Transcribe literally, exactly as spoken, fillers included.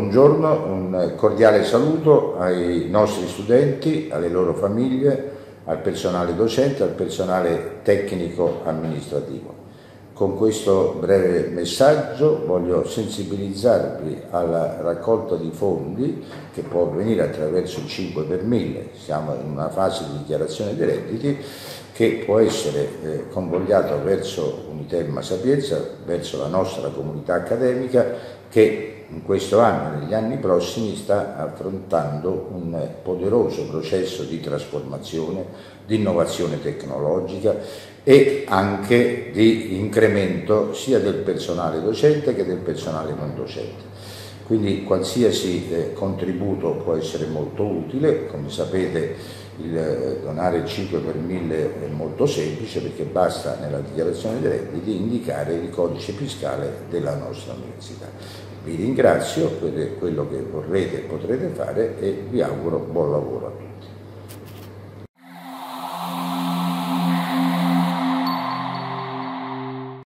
buongiorno, un cordiale saluto ai nostri studenti, alle loro famiglie, al personale docente, al personale tecnico amministrativo. Con questo breve messaggio voglio sensibilizzarvi alla raccolta di fondi che può avvenire attraverso il cinque per mille, siamo in una fase di dichiarazione dei redditi, che può essere eh, convogliato verso Uniterma Sapienza, verso la nostra comunità accademica che in questo anno e negli anni prossimi sta affrontando un poderoso processo di trasformazione, di innovazione tecnologica e anche di incremento sia del personale docente che del personale non docente. Quindi qualsiasi eh, contributo può essere molto utile. Come sapete, il eh, donare il cinque per mille è molto semplice, perché basta nella dichiarazione dei redditi indicare il codice fiscale della nostra università. Vi ringrazio per quello che vorrete e potrete fare e vi auguro buon lavoro a tutti.